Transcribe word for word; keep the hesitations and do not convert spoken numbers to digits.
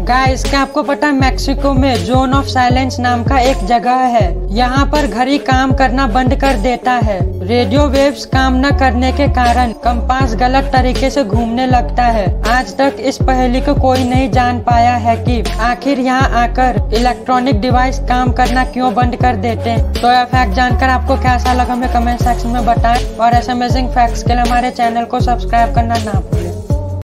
Guys, क्या आपको पता है मैक्सिको में जोन ऑफ साइलेंस नाम का एक जगह है। यहाँ पर घड़ी काम करना बंद कर देता है। रेडियो वेव्स काम न करने के कारण कंपास गलत तरीके से घूमने लगता है। आज तक इस पहेली को कोई नहीं जान पाया है कि आखिर यहाँ आकर इलेक्ट्रॉनिक डिवाइस काम करना क्यों बंद कर देते हैं। तो यह फैक्ट जानकर आपको कैसा लगा हमें कमेंट सेक्शन में बताएं और ऐसे अमेजिंग फैक्ट्स के लिए हमारे चैनल को सब्सक्राइब करना ना भूलें।